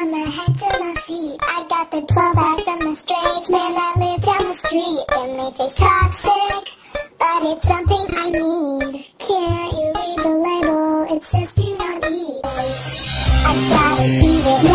from my head to my feet. I got the 12 pack from the strange man that lives down the street. It may taste toxic, but it's something I need. Can't you read the label? It says do not eat. I've gotta eat it.